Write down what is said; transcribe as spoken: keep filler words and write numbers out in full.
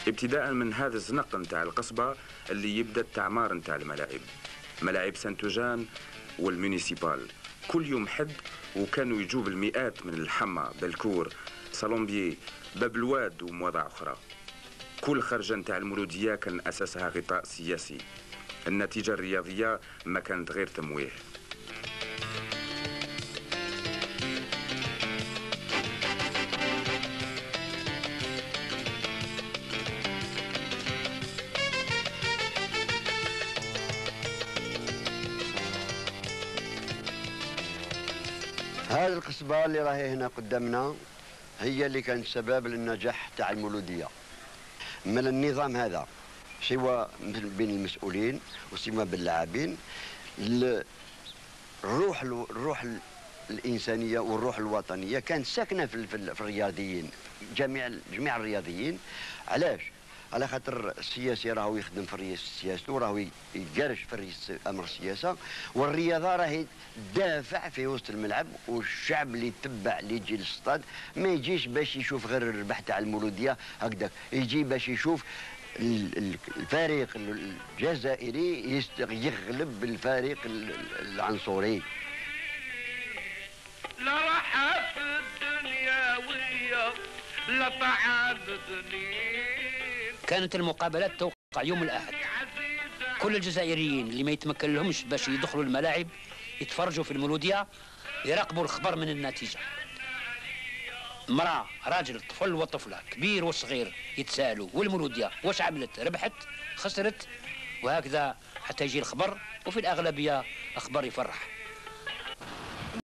ابتداء من هذا الزنق نتاع القصبة اللي يبدا التعمار نتاع الملاعب، ملاعب سانتوجان والمونيسيبال كل يوم حد، وكانوا يجوا بالمئات من الحمى، بالكور، صالونبيي، باب الواد ومواضع أخرى. كل خرجة نتاع المولودية كان أساسها غطاء سياسي. النتيجة الرياضية ما كانت غير تمويه. هذه القصبة اللي راهي هنا قدامنا هي اللي كانت سبب للنجاح تاع المولودية. من النظام هذا سواء بين المسؤولين وسواء باللاعبين، الروح الروح الإنسانية والروح الوطنية كانت ساكنة في, في الرياضيين، جميع جميع الرياضيين. علاش؟ على خاطر السياسي راهو يخدم في الرئيس السياسي وراهو يقرش في الرئيس امر السياسه، والرياضه راهي دافع في وسط الملعب، والشعب اللي يتبع اللي يجي للستاد ما يجيش باش يشوف غير الربح تاع المولوديه هكذاك، يجي باش يشوف الفريق الجزائري يغلب الفريق العنصري. لا راحة في الدنيوية لا طعام ذنين. كانت المقابلات توقع يوم الأحد. كل الجزائريين اللي ما يتمكن لهمش باش يدخلوا الملاعب يتفرجوا في المولودية، يراقبوا الخبر من النتيجة. مرأة، راجل، طفل وطفلة، كبير وصغير يتساءلوا والمولودية واش عملت، ربحت، خسرت، وهكذا حتى يجي الخبر، وفي الأغلبية أخبار يفرح.